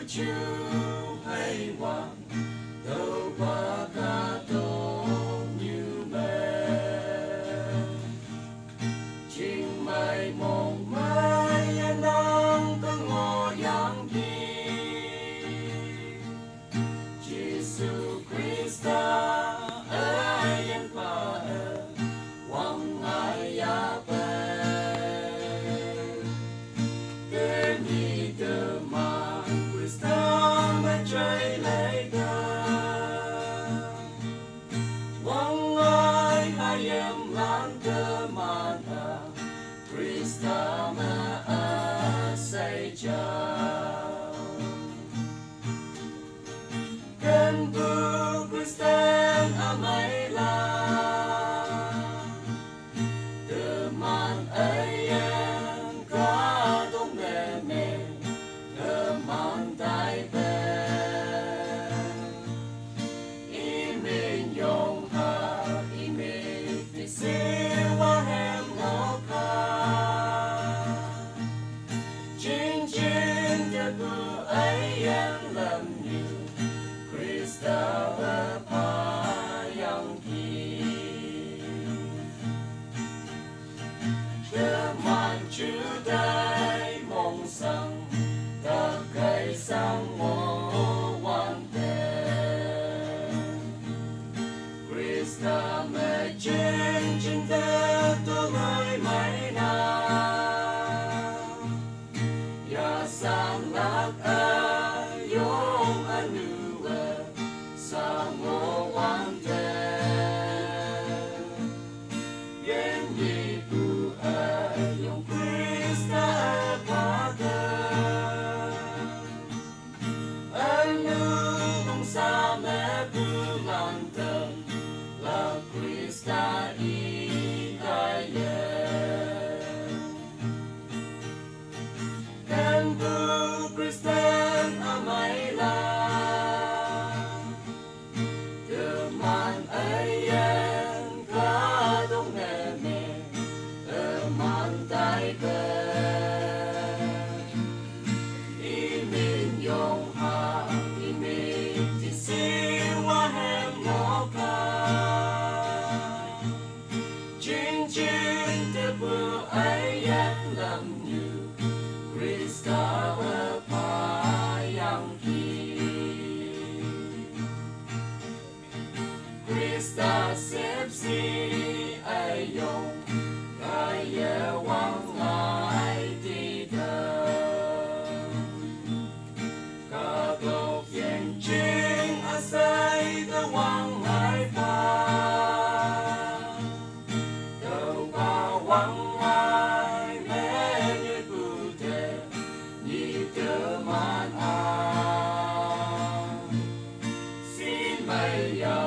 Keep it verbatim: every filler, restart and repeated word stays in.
chủ hay hoàng đâu qua cả tô như mẹ chinh mai mong mai nắng có ngõ yang đi Giêsu Christa ơi anh pa hoàng ai ya pe tên đi từ mà Christa mới chơi lấy hoàng ai hai em lan từ mà Christa mà ở say chào Ken bu Christian amai la từ màn ấy em cả đông mẹ mẹ từ màn tai bè ý mình yong ha ý mình thì siwa hem ngõ ca chính chính để bu ấy em làm như Christa và pa yang ki Đưa màn chữ đại mong sang ta cây sang mô hoàn tên Christa mẹ trên trên thế tôi lời mãi nào ya sang lạc ai yong anu sa ngô hoàn tên Yen yi bu ai yong Christa pa anu mong sa mẹ bu lan tên la Christa i kai Ken bu Christian amai la từ màn ấy em cả đông mẹ mẹ từ màn tai bè ý mình yong ha ý mình thì siwa hem ngõ ca chính chính để bữa ấy em làm như Christa và pa yang ki Christa xếp si ai yong ai ye wang ai đi đâu cả độc yên chính ở say the wang ai pa đâu qua wang ai mẹ như bù tê như tơ man à xin mày ya